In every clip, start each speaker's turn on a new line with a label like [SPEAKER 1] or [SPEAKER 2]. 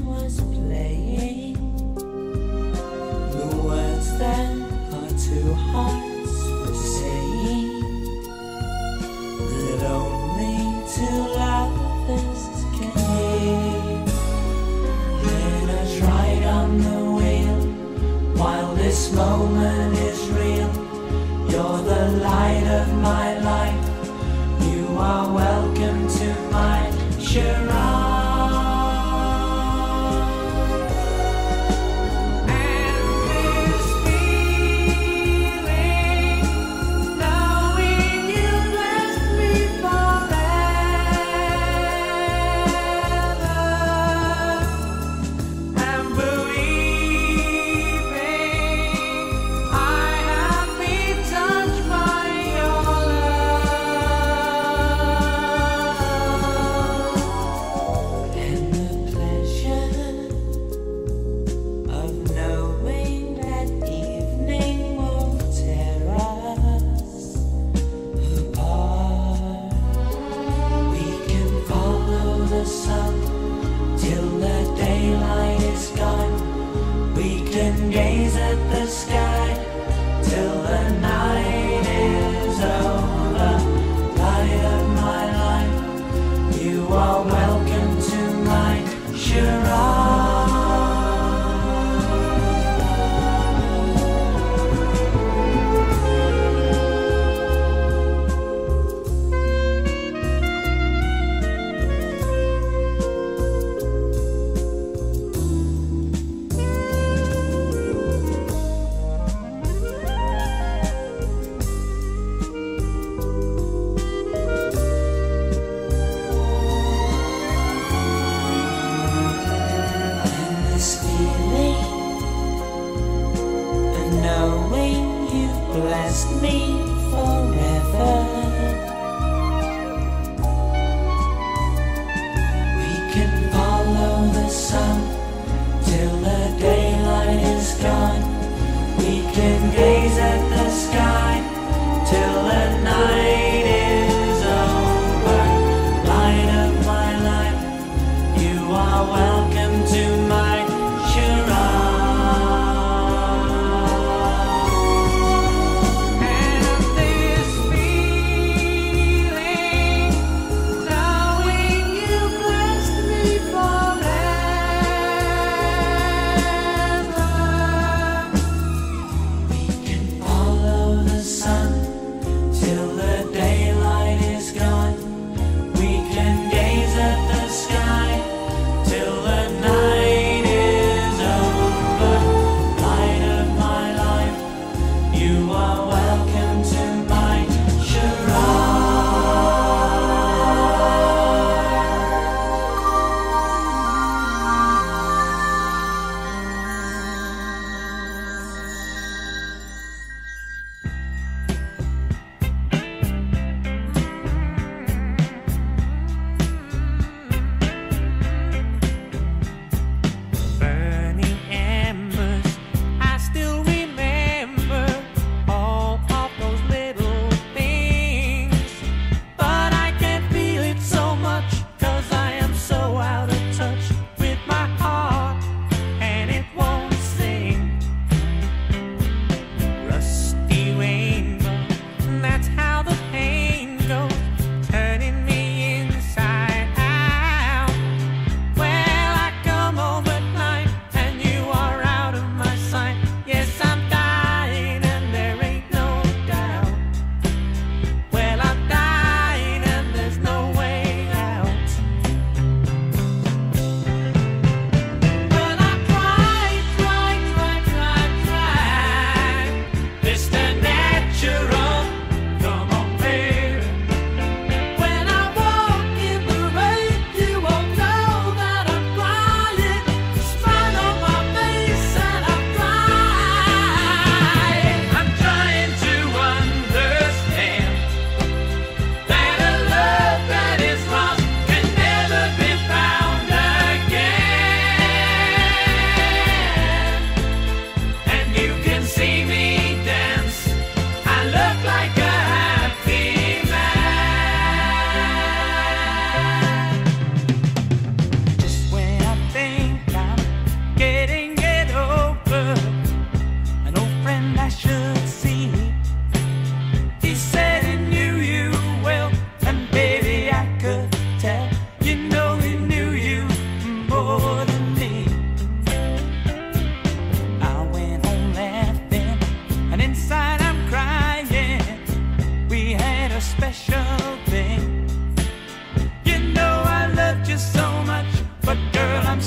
[SPEAKER 1] was playing. The words that our two hearts were saying, that only two lovers can hear. Let us ride on the wheel while this moment is real. You're the light of my life. You are welcome to my charade. Gaze at the sky till the night is over. Light of my life, you are welcome to my charade. Knowing you've blessed me forever, we can follow the sun till the daylight is gone. We can gaze at the sky till the night is over. Light of my life, you are welcome to my charade. This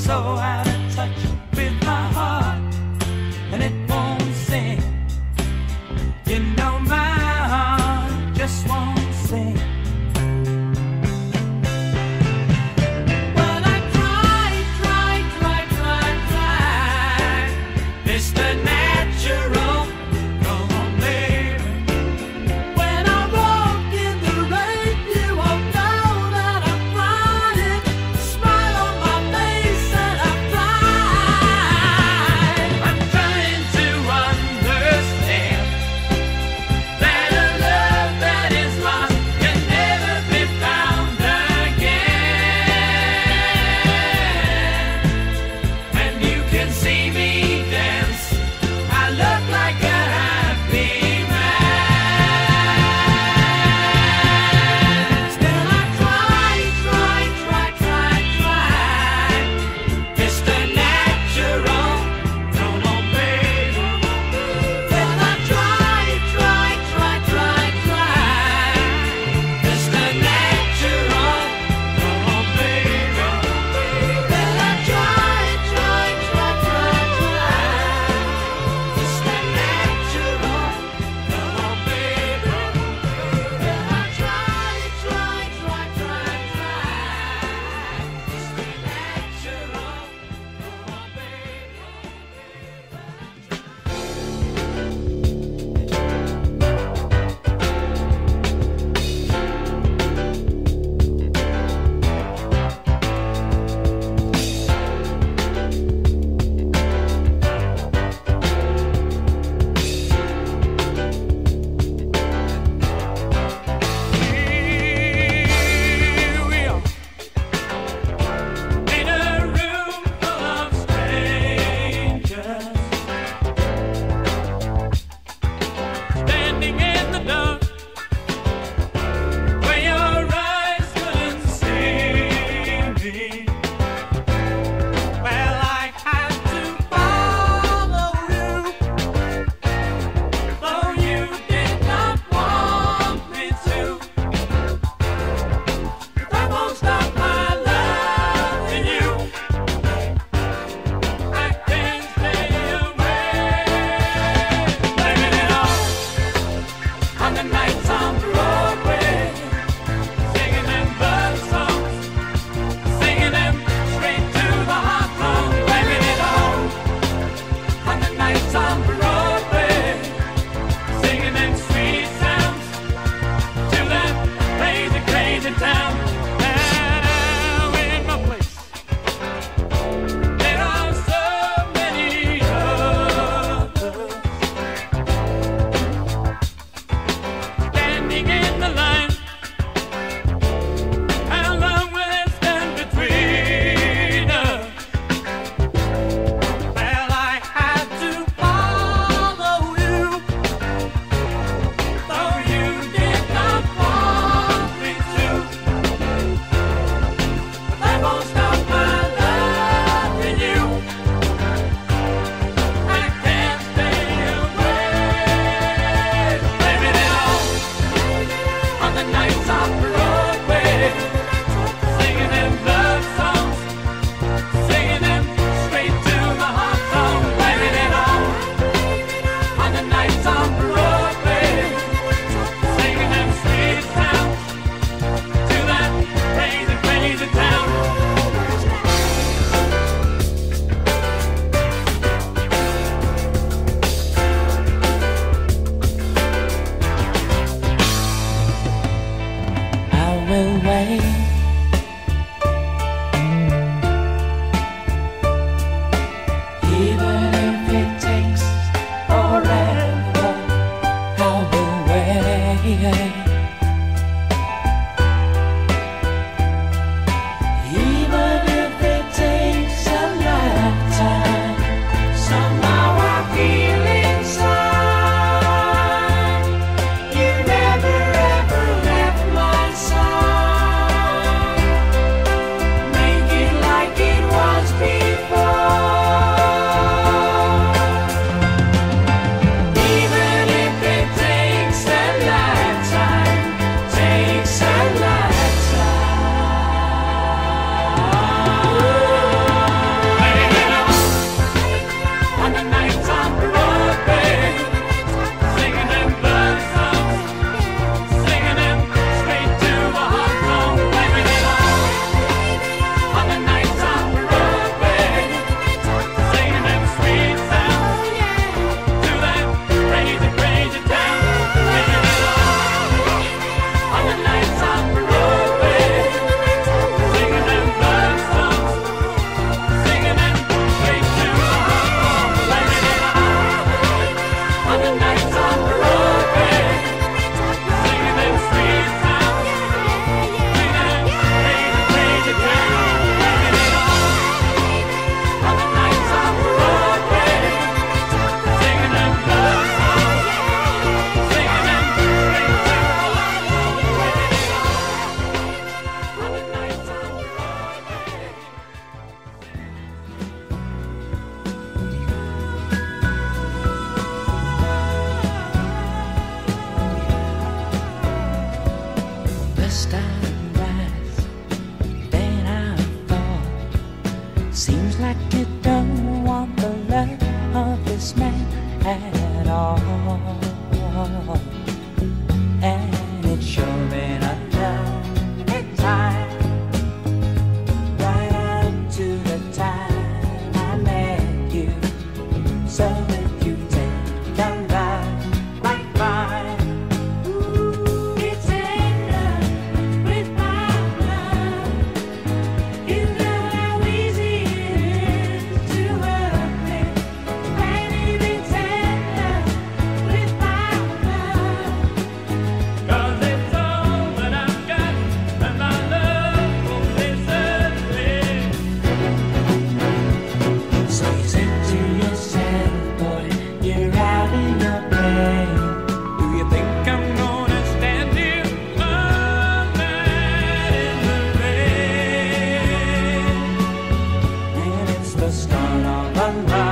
[SPEAKER 1] so out of touch with my heart, and it won't sing. You know my heart just won't sing. Well, I try. It's the natural. Come on, baby. When I walk in the rain, you won't know that I'm crying. Smile on my face and I'm trying. like you don't want the love of this man at all. And it's sure been a lonely time, right up to the time I met you. So if you take a ride like mine, it's enough with my love. You know how easy it is to hurt me. Baby, it's enough with my love. 'Cause it's all that I've got, and my love won't desert me. So you said to yourself, boy, you're out of your brain. Do you think I'm gonna stand here all night in the rain? And it's the start of a love